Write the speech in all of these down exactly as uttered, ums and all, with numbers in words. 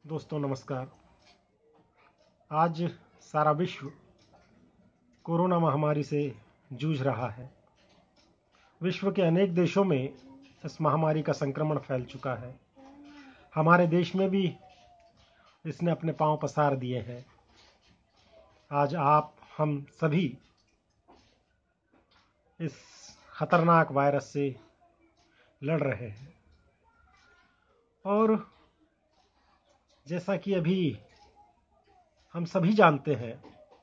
दोस्तों नमस्कार। आज सारा विश्व कोरोना महामारी से जूझ रहा है। विश्व के अनेक देशों में इस महामारी का संक्रमण फैल चुका है। हमारे देश में भी इसने अपने पांव पसार दिए हैं। आज आप हम सभी इस खतरनाक वायरस से लड़ रहे हैं और जैसा कि अभी हम सभी जानते हैं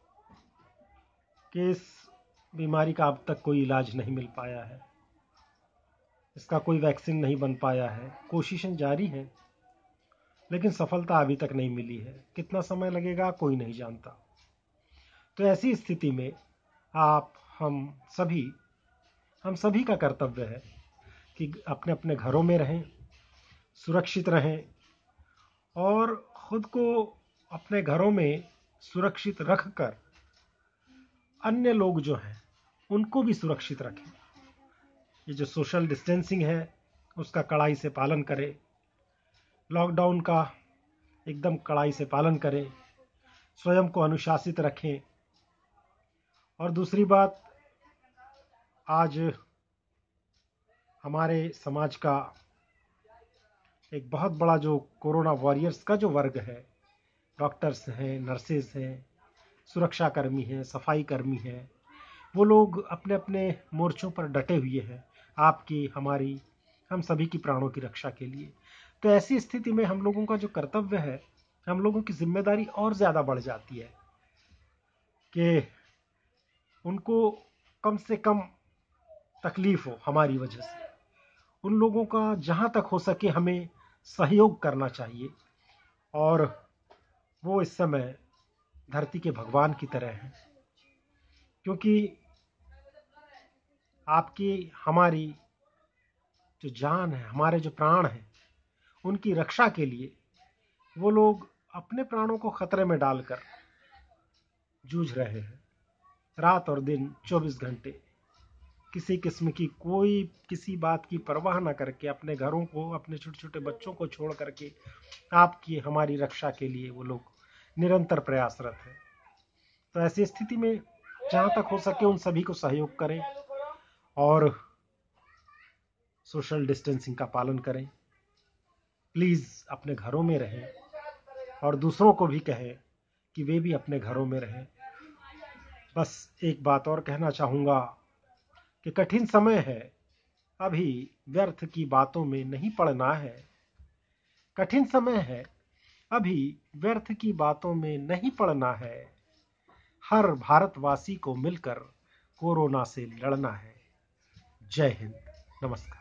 कि इस बीमारी का अब तक कोई इलाज नहीं मिल पाया है, इसका कोई वैक्सीन नहीं बन पाया है। कोशिशें जारी हैं लेकिन सफलता अभी तक नहीं मिली है। कितना समय लगेगा कोई नहीं जानता। तो ऐसी स्थिति में आप हम सभी हम सभी का कर्तव्य है कि अपने अपने घरों में रहें, सुरक्षित रहें और खुद को अपने घरों में सुरक्षित रखकर अन्य लोग जो हैं उनको भी सुरक्षित रखें। ये जो सोशल डिस्टेंसिंग है उसका कड़ाई से पालन करें, लॉकडाउन का एकदम कड़ाई से पालन करें, स्वयं को अनुशासित रखें। और दूसरी बात, आज हमारे समाज का एक बहुत बड़ा जो कोरोना वॉरियर्स का जो वर्ग है, डॉक्टर्स हैं, नर्सेज हैं, सुरक्षा कर्मी हैं, सफाई कर्मी हैं, वो लोग अपने अपने मोर्चों पर डटे हुए हैं आपकी, हमारी, हम सभी की प्राणों की रक्षा के लिए। तो ऐसी स्थिति में हम लोगों का जो कर्तव्य है, हम लोगों की जिम्मेदारी और ज़्यादा बढ़ जाती है कि उनको कम से कम तकलीफ हो हमारी वजह से। उन लोगों का जहाँ तक हो सके हमें सहयोग करना चाहिए। और वो इस समय धरती के भगवान की तरह हैं, क्योंकि आपकी, हमारी जो जान है, हमारे जो प्राण हैं, उनकी रक्षा के लिए वो लोग अपने प्राणों को खतरे में डालकर जूझ रहे हैं, रात और दिन चौबीस घंटे, किसी किस्म की कोई किसी बात की परवाह न करके अपने घरों को, अपने छोटे छोटे बच्चों को छोड़ करके आपकी, हमारी रक्षा के लिए वो लोग निरंतर प्रयासरत हैं। तो ऐसी स्थिति में जहाँ तक हो सके उन सभी को सहयोग करें और सोशल डिस्टेंसिंग का पालन करें। प्लीज़ अपने घरों में रहें और दूसरों को भी कहें कि वे भी अपने घरों में रहें। बस एक बात और कहना चाहूँगा कि कठिन समय है, अभी व्यर्थ की बातों में नहीं पड़ना है। कठिन समय है, अभी व्यर्थ की बातों में नहीं पड़ना है। हर भारतवासी को मिलकर कोरोना से लड़ना है। जय हिंद, नमस्कार।